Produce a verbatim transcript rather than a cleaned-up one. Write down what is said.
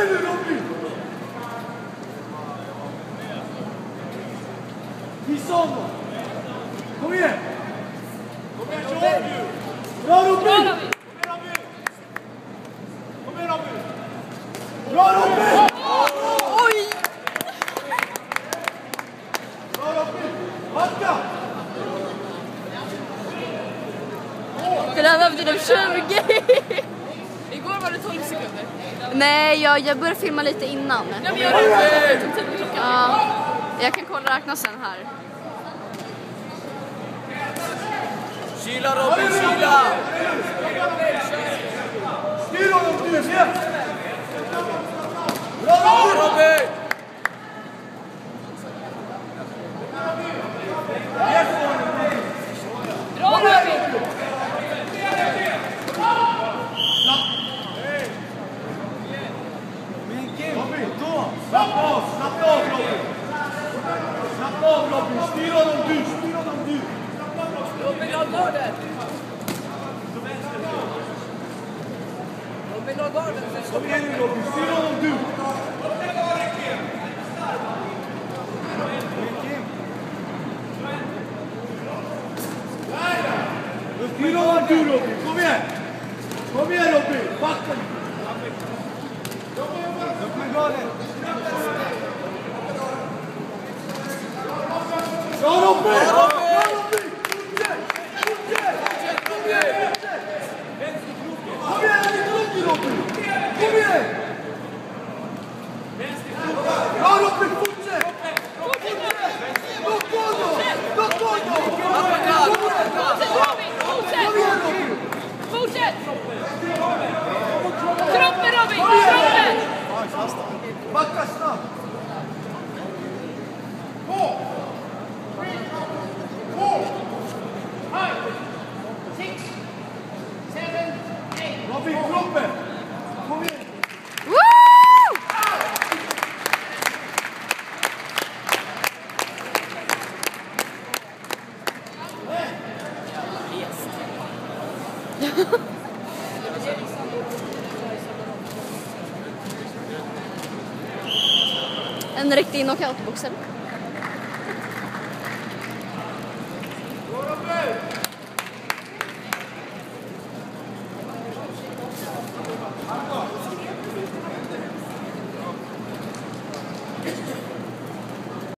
igen nu Robin! Visa honom! Kom igen! Kom igen Georgiou! Bra Robin! Kom igen Robin! Bra Robin! Oj! Bra Robin! Backa! För den har typ tjugo. Igår var det tolv sekunder. Nej, jag, jag började filma lite innan. Nej, men jag har det typ tio klockan. Ja, jag kan kolla räkna sen här. Kyla Robin, kyla! Styr honom du! Se! Bra Bra Robin! Robin! Bra Robin! Robin, då! Slapp av! Slapp av Robin! Slapp av Robin! Styr honom du! Styr honom du! Robin har garden! Robin har garden! Kom igen nu Robin! Styr honom du! Styr honom du Robin! Kom igen! Kom igen Robin! Backa nu! Upp med garden! Bra Robin! Bra Robin! Fortsätt! Fortsätt! Kom igen! Kom igen! Han är lugn Robin! Kom igen! Bra Robin! Fortsätt! Fortsätt! Lock honom! Lock honom! Fortsätt Robin! Fortsätt! Kom igen Robin! Fortsätt! Kroppen Robin! Kroppen! Backa snabbt! Robin, kroppen! Kom igen! Woo! En riktig knockoutboxare.